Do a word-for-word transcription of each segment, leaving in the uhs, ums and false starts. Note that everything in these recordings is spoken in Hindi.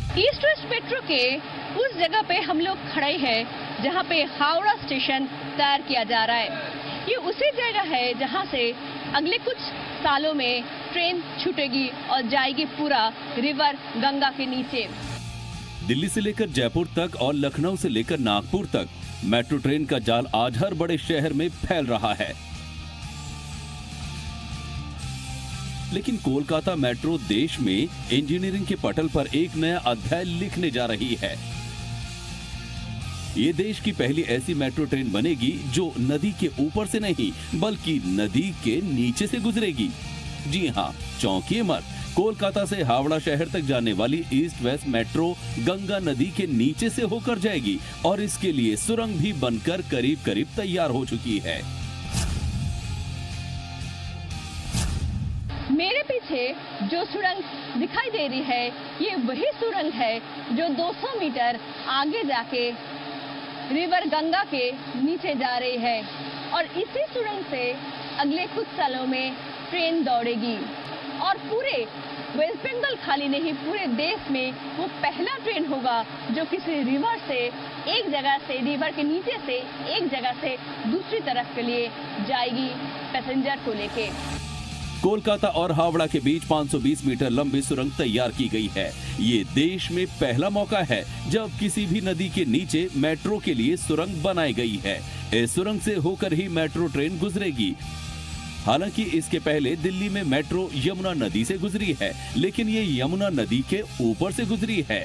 ईस्ट वेस्ट मेट्रो के उस जगह पे हम लोग खड़े हैं जहाँ पे हावड़ा स्टेशन तैयार किया जा रहा है। ये उसी जगह है जहाँ से अगले कुछ सालों में ट्रेन छूटेगी और जाएगी पूरा रिवर गंगा के नीचे। दिल्ली से लेकर जयपुर तक और लखनऊ से लेकर नागपुर तक मेट्रो ट्रेन का जाल आज हर बड़े शहर में फैल रहा है। लेकिन कोलकाता मेट्रो देश में इंजीनियरिंग के पटल पर एक नया अध्याय लिखने जा रही है। ये देश की पहली ऐसी मेट्रो ट्रेन बनेगी जो नदी के ऊपर से नहीं बल्कि नदी के नीचे से गुजरेगी। जी हाँ, चौंकिए मत, कोलकाता से हावड़ा शहर तक जाने वाली ईस्ट वेस्ट मेट्रो गंगा नदी के नीचे से होकर जाएगी और इसके लिए सुरंग भी बनकर करीब करीब तैयार हो चुकी है। मेरे पीछे जो सुरंग दिखाई दे रही है, ये वही सुरंग है जो दो सौ मीटर आगे जाके रिवर गंगा के नीचे जा रही है और इसी सुरंग से अगले कुछ सालों में ट्रेन दौड़ेगी और पूरे वेस्ट बंगाल खाली नहीं, पूरे देश में वो पहला ट्रेन होगा जो किसी रिवर से एक जगह से, रिवर के नीचे से एक जगह से दूसरी तरफ के लिए जाएगी पैसेंजर को लेके। कोलकाता और हावड़ा के बीच पाँच सौ बीस मीटर लंबी सुरंग तैयार की गई है। ये देश में पहला मौका है जब किसी भी नदी के नीचे मेट्रो के लिए सुरंग बनाई गई है। इस सुरंग से होकर ही मेट्रो ट्रेन गुजरेगी। हालांकि इसके पहले दिल्ली में मेट्रो यमुना नदी से गुजरी है, लेकिन ये यमुना नदी के ऊपर से गुजरी है।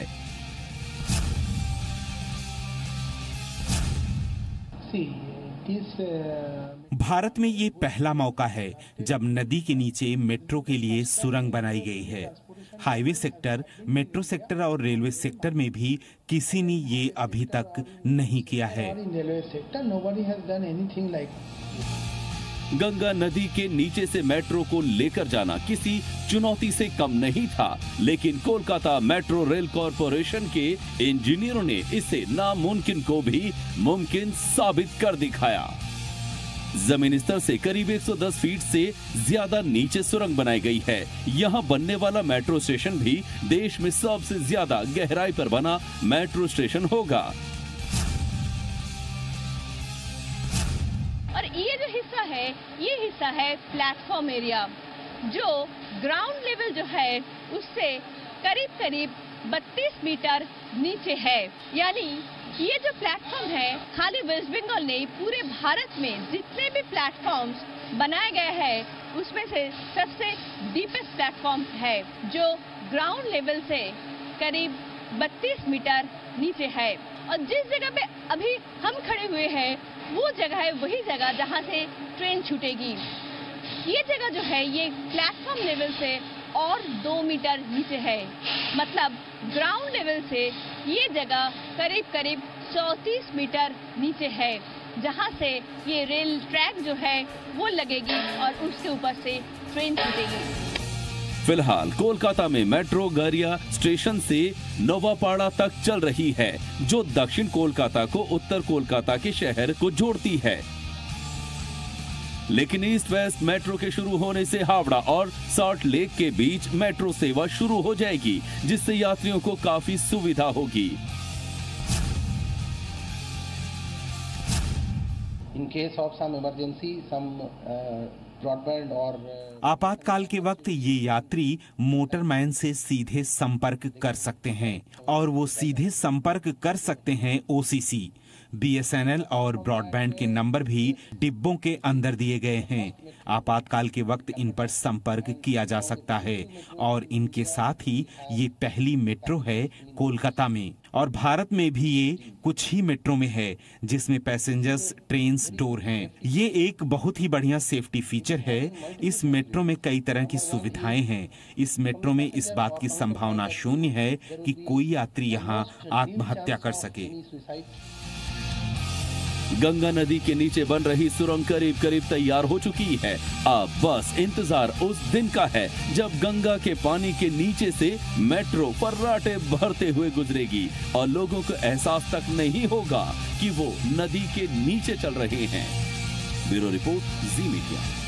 भारत में ये पहला मौका है जब नदी के नीचे मेट्रो के लिए सुरंग बनाई गई है। हाईवे सेक्टर, मेट्रो सेक्टर और रेलवे सेक्टर में भी किसी ने ये अभी तक नहीं किया है। गंगा नदी के नीचे से मेट्रो को लेकर जाना किसी चुनौती से कम नहीं था, लेकिन कोलकाता मेट्रो रेल कॉरपोरेशन के इंजीनियरों ने इसे नामुमकिन को भी मुमकिन साबित कर दिखाया। जमीन स्तर से करीब एक सौ दस फीट से ज्यादा नीचे सुरंग बनाई गई है। यहाँ बनने वाला मेट्रो स्टेशन भी देश में सबसे ज्यादा गहराई पर बना मेट्रो स्टेशन होगा। और ये जो हिस्सा है, ये हिस्सा है प्लेटफॉर्म एरिया, जो ग्राउंड लेवल जो है उससे करीब करीब बत्तीस मीटर नीचे है। यानी ये जो प्लेटफॉर्म है, खाली वेस्ट बंगाल नहीं, पूरे भारत में जितने भी प्लेटफॉर्म्स बनाए गए हैं उसमें से सबसे डीपेस्ट प्लेटफॉर्म है, जो ग्राउंड लेवल से करीब बत्तीस मीटर नीचे है। और जिस जगह पे अभी हम खड़े हुए हैं वो जगह है वही जगह जहां से ट्रेन छूटेगी। ये जगह जो है ये प्लेटफॉर्म लेवल से और दो मीटर नीचे है, मतलब ग्राउंड लेवल से ये जगह करीब करीब चौंतीस मीटर नीचे है, जहां से ये रेल ट्रैक जो है वो लगेगी और उसके ऊपर से ट्रेन छूटेगी। फिलहाल कोलकाता में मेट्रो गरिया स्टेशन से नोवापाड़ा तक चल रही है, जो दक्षिण कोलकाता को उत्तर कोलकाता के शहर को जोड़ती है। लेकिन ईस्ट वेस्ट मेट्रो के शुरू होने से हावड़ा और सॉल्ट लेक के बीच मेट्रो सेवा शुरू हो जाएगी, जिससे यात्रियों को काफी सुविधा होगी। In case of some emergency, some uh, broadband or आपातकाल के वक्त ये यात्री मोटरमैन से सीधे संपर्क कर सकते हैं और वो सीधे संपर्क कर सकते हैं ओसीसी, बीएसएनएल और ब्रॉडबैंड के नंबर भी डिब्बों के अंदर दिए गए हैं। आपातकाल के वक्त इन पर संपर्क किया जा सकता है और इनके साथ ही ये पहली मेट्रो है कोलकाता में, और भारत में भी ये कुछ ही मेट्रो में है जिसमें पैसेंजर्स ट्रेन डोर हैं। ये एक बहुत ही बढ़िया सेफ्टी फीचर है। इस मेट्रो में कई तरह की सुविधाएं हैं। इस मेट्रो में इस बात की संभावना शून्य है कि कोई यात्री यहाँ आत्महत्या कर सके। गंगा नदी के नीचे बन रही सुरंग करीब करीब तैयार हो चुकी है। अब बस इंतजार उस दिन का है जब गंगा के पानी के नीचे से मेट्रो फर्राटे भरते हुए गुजरेगी और लोगों को एहसास तक नहीं होगा कि वो नदी के नीचे चल रहे हैं। Bureau report, Zee media.